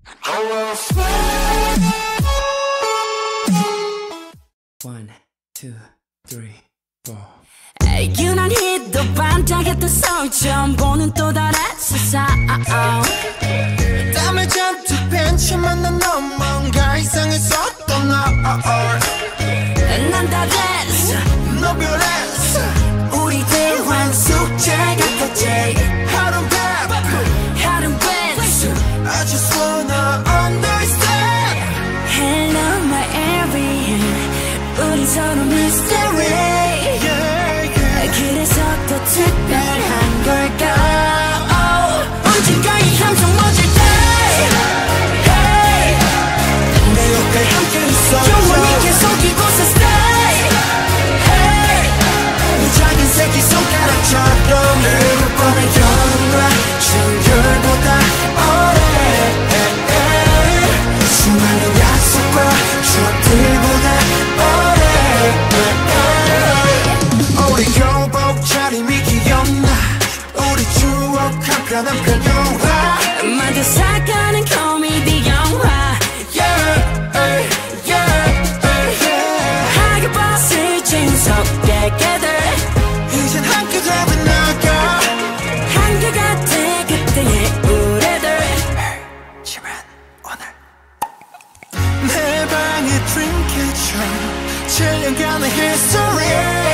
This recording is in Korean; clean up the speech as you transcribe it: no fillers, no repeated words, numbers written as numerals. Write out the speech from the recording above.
One, two, three, four. 유난히도 반짝였던 서울 처음 보는 또 다른 세상. 땀을 잔뜩 벤치만 난 넌 뭔가 이상했었던 난 다 됐어 너 변했어 우리 대화 숙제 같았지 하루는 배 하루는 벤츠 I just wanna understand Hello my alien 우리 서로 mystery yeah, yeah. 그래서 더 특별한 걸까 언젠가 이 함성 멎을 때 hey. 내 옆에 함께 있어 영원히 계속 이곳에 stay hey. 이 작은 새끼 손가락처럼 내가 뻔한 여름과 청결보다 오래 수많은 약속과 추억들보다 오래 우리 교복 차림이 기억나 우리 추억 한편 한편 영화 만들 사가는 코미디 영화 하게 봤을 재밌었게 깨들 이젠 함께 잡은 나가 한결같아 그때의 우리들 지만 오늘 내 방의 트림캐쳐 7년간의 history